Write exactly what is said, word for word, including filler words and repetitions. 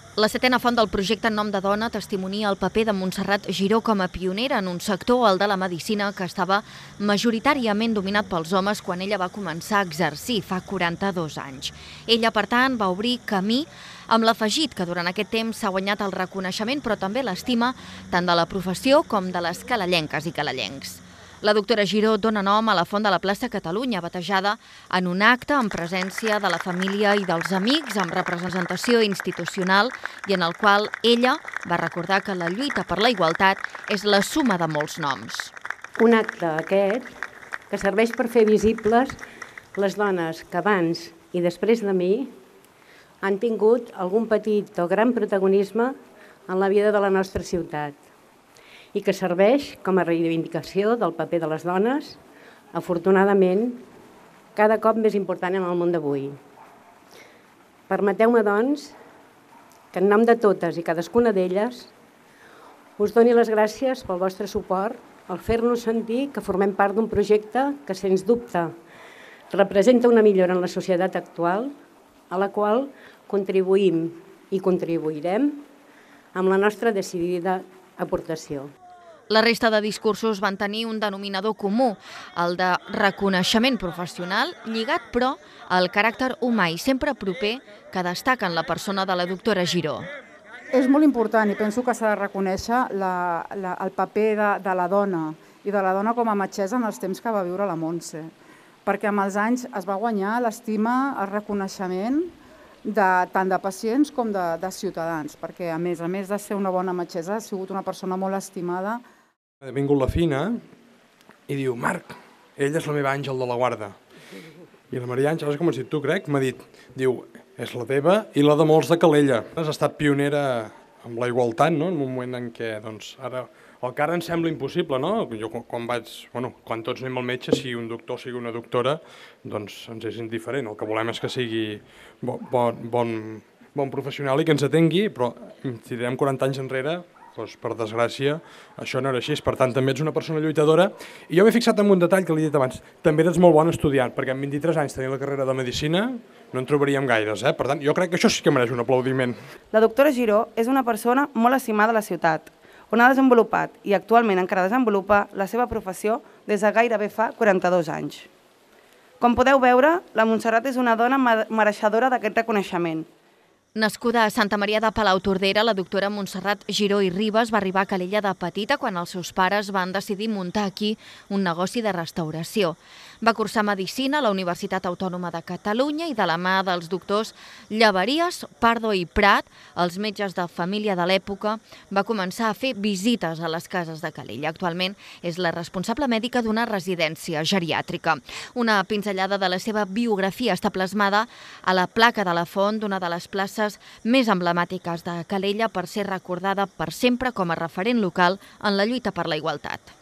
La setena font del projecte En nom de dona testimonia el paper de Montserrat Giró com a pionera en un sector, el de la medicina, que estava majoritàriament dominat pels homes quan ella va començar a exercir fa quaranta-dos anys. Ella, per tant, va obrir camí amb l'afegit que durant aquest temps s'ha guanyat el reconeixement però també l'estima tant de la professió com de les calellenques i calellencs. La doctora Giró dona nom a la Font de la plaça Catalunya, batejada en un acte en presència de la família i dels amics, amb representació institucional i en el qual ella va recordar que la lluita per la igualtat és la suma de molts noms. Un acte aquest que serveix per fer visibles les dones que abans i després de mi han tingut algun petit o gran protagonisme en la vida de la nostra ciutat i que serveix com a reivindicació del paper de les dones, afortunadament, cada cop més important en el món d'avui. Permeteu-me, doncs, que en nom de totes i cadascuna d'elles us doni les gràcies pel vostre suport al fer-nos sentir que formem part d'un projecte que, sens dubte, representa una millora en la societat actual, a la qual contribuïm i contribuirem amb la nostra decidida aportació. La resta de discursos van tenir un denominador comú, el de reconeixement professional, lligat, però, al caràcter humà i sempre proper que destaca en la persona de la doctora Giró. És molt important i penso que s'ha de reconèixer la, la, el paper de, de la dona i de la dona com a metgessa en els temps que va viure la Montse, perquè amb els anys es va guanyar l'estima, el reconeixement de, tant de pacients com de, de ciutadans, perquè a més a més de ser una bona metgessa ha sigut una persona molt estimada. Ha vingut la Fina i diu: Marc, ella és la meva àngel de la guarda. I la Maria Àngels, com has dit tu, crec, m'ha dit, diu, és la teva i la de molts de Calella. Has estat pionera amb la igualtat, no?, en un moment en què, doncs, ara, el que ara ens sembla impossible, no? Jo quan vaig, bueno, quan tots anem al metge, sigui un doctor o sigui una doctora, doncs ens és indiferent. El que volem és que sigui bon, bon, bon, bon professional i que ens atengui, però si tirem quaranta anys enrere, doncs, per desgràcia, això no era així. Per tant, també ets una persona lluitadora. I jo m'he fixat en un detall que li he dit abans. També eres molt bon estudiant, perquè amb vint-i-tres anys tenir la carrera de Medicina no en trobaríem gaires. Eh? Per tant, jo crec que això sí que mereix un aplaudiment. La doctora Giró és una persona molt estimada a la ciutat, on ha desenvolupat i actualment encara desenvolupa la seva professió des de gairebé fa quaranta-dos anys. Com podeu veure, la Montserrat és una dona mereixedora d'aquest reconeixement. Nascuda a Santa Maria de Palautordera, la doctora Montserrat Giró i Ribas va arribar a Calella de petita quan els seus pares van decidir muntar aquí un negoci de restauració. Va cursar Medicina a la Universitat Autònoma de Catalunya i de la mà dels doctors Llaveries, Pardo i Prat, els metges de família de l'època, va començar a fer visites a les cases de Calella. Actualment és la responsable mèdica d'una residència geriàtrica. Una pinzellada de la seva biografia està plasmada a la placa de la font d'una de les places més emblemàtiques de Calella per ser recordada per sempre com a referent local en la lluita per la igualtat.